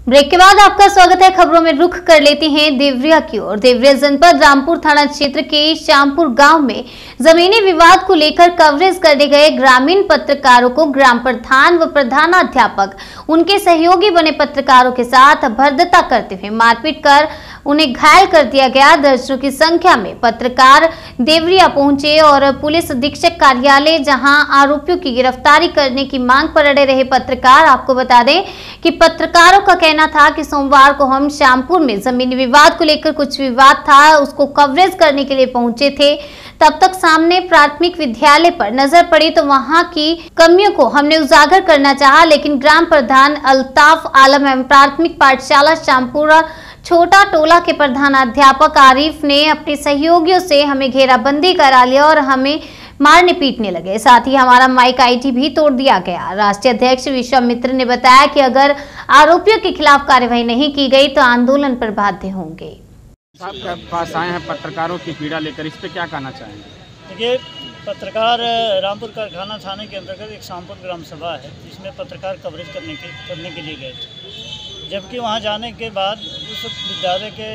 Break के बाद आपका स्वागत है। खबरों में रुख कर लेते हैं देवरिया की ओर। देवरिया जनपद रामपुर थाना क्षेत्र के श्यामपुर गांव में जमीनी विवाद को लेकर कवरेज करने गए ग्रामीण पत्रकारों को ग्राम प्रधान व प्रधानाध्यापक उनके सहयोगी बने पत्रकारों के साथ भर्दता करते हुए मारपीट कर उन्हें घायल कर दिया गया। दर्जनों की संख्या में पत्रकार देवरिया पहुंचे और पुलिस अधीक्षक कार्यालय जहां आरोपियों की गिरफ्तारी करने की मांग पर अड़े रहे पत्रकार। आपको बता दें कि पत्रकारों का कहना था कि सोमवार को हम श्यामपुर में जमीनी विवाद को लेकर कुछ विवाद था, उसको कवरेज करने के लिए पहुंचे थे। तब तक सामने प्राथमिक विद्यालय पर नजर पड़ी तो वहां की कमियों को हमने उजागर करना चाहा, लेकिन ग्राम प्रधान अल्ताफ आलम एवं प्राथमिक पाठशाला श्यामपुर छोटा टोला के प्रधानाध्यापक आरिफ ने अपने सहयोगियों से हमें घेराबंदी करा लिया और हमें मारने पीटने लगे। साथ ही हमारा माइक आईटी भी तोड़ दिया गया। राष्ट्रीय अध्यक्ष विश्वामित्र ने बताया कि अगर आरोपियों के खिलाफ कार्यवाही नहीं की गई तो आंदोलन पर बाध्य होंगे। आपके पास आए हैं पत्रकारों की पीड़ा लेकर, इस पे क्या कहना चाहेंगे? देखिए, पत्रकार रामपुर कारखाना थाने के अंतर्गत एक श्यामपुर ग्राम सभा है जिसमें पत्रकार कवरेज करने के लिए गए थे। जबकि वहां जाने के बाद उस विद्यालय के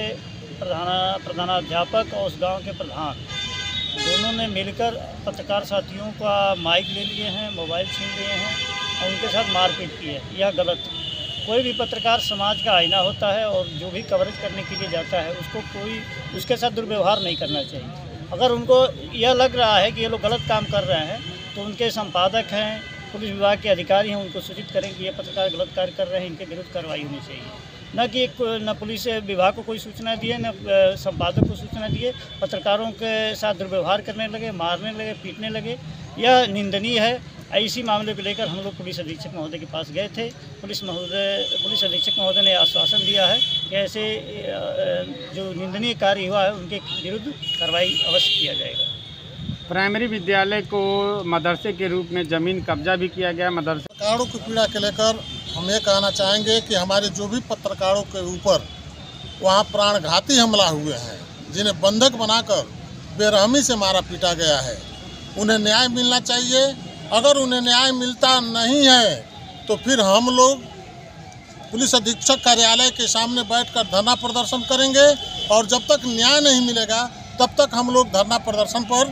प्रधानाध्यापक और उस गांव के प्रधान दोनों ने मिलकर पत्रकार साथियों का माइक ले लिए हैं, मोबाइल छीन लिए हैं और उनके साथ मारपीट की है। यह गलत है। कोई भी पत्रकार समाज का आईना होता है और जो भी कवरेज करने के लिए जाता है उसको कोई उसके साथ दुर्व्यवहार नहीं करना चाहिए। अगर उनको यह लग रहा है कि ये लोग गलत काम कर रहे हैं तो उनके संपादक हैं, पुलिस विभाग के अधिकारी हैं, उनको सूचित करें कि ये पत्रकार गलत कार्य कर रहे हैं, इनके विरुद्ध कार्रवाई होनी चाहिए। न कि न पुलिस विभाग को कोई सूचना दिए, न संपादक को सूचना दिए, पत्रकारों के साथ दुर्व्यवहार करने लगे, मारने लगे, पीटने लगे। यह निंदनीय है। इसी मामले को लेकर हम लोग पुलिस अधीक्षक महोदय के पास गए थे। पुलिस अधीक्षक महोदय ने आश्वासन दिया है कि ऐसे जो निंदनीय कार्य हुआ है उनके विरुद्ध कार्रवाई अवश्य किया जाएगा। प्राइमरी विद्यालय को मदरसे के रूप में जमीन कब्जा भी किया गया। मदरसे पत्रकारों की पीड़ा के लेकर हम ये कहना चाहेंगे कि हमारे जो भी पत्रकारों के ऊपर वहाँ प्राणघाती हमला हुए हैं, जिन्हें बंधक बनाकर बेरहमी से मारा पीटा गया है, उन्हें न्याय मिलना चाहिए। अगर उन्हें न्याय मिलता नहीं है तो फिर हम लोग पुलिस अधीक्षक कार्यालय के सामने बैठकर धरना प्रदर्शन करेंगे और जब तक न्याय नहीं मिलेगा तब तक हम लोग धरना प्रदर्शन पर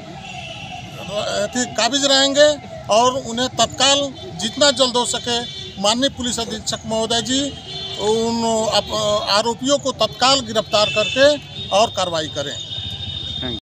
काबिज रहेंगे और उन्हें तत्काल जितना जल्द हो सके माननीय पुलिस अधीक्षक महोदय जी उन आरोपियों को तत्काल गिरफ्तार करके और कार्रवाई करें।